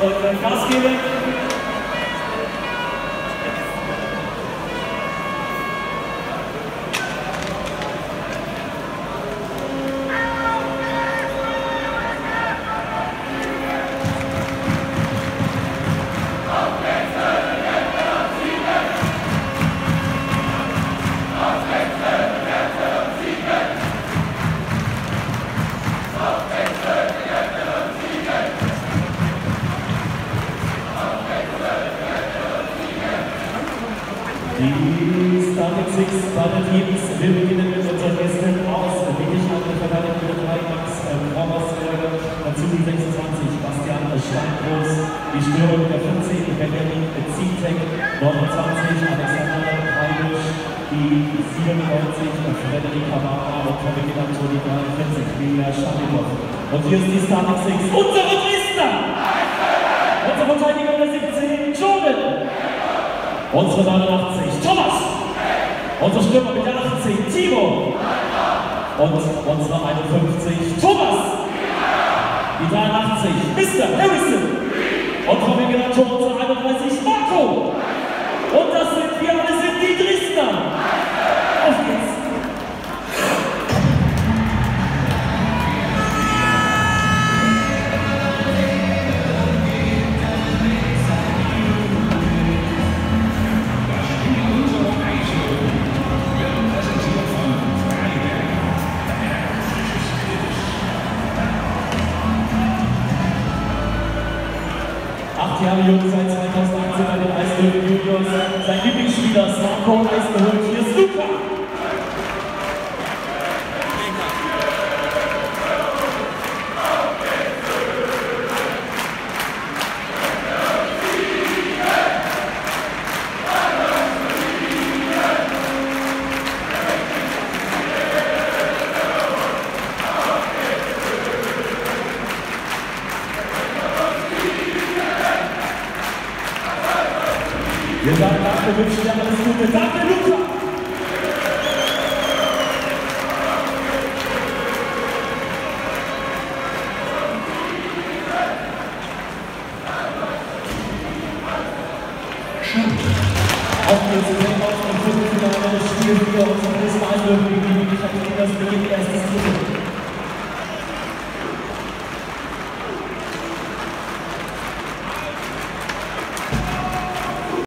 erfolgreich Gas geben. Die Starting Six beide Teams. Wir beginnen mit unseren Gästen aus Wietigheim, der Verteidigung mit 3 Max Vorwärtsberger, dazu die 26 Bastian Steingroß, die Störung der 14 Benjamin Zietek, 29 Alexander Heidisch, die 97 Frederik Havara und Tommy Antoni 43 Lea Schabikow. Und hier ist die Starting Six, unsere Dresdner! Unsere Verteidiger der 17 Jordan! Unsere 89, Thomas! Unser Stürmer mit der 18, Timo! Und unsere 51, Thomas! Die 83, Mr. Harrison! Und vom Generator unsere 31, Marco! Und das sind wir alle, sind die Dresdner! Auf geht's! Jahre jung, seit 2018 bei den Eislöwen Juniors. Sein Lieblingsspieler Marco Eis geholt. Hier ist Luca. Wir sagen danke, wünschen dir alles Gute. Danke, Luca! Auf geht's, im Viertelfinale des Spiels wieder unser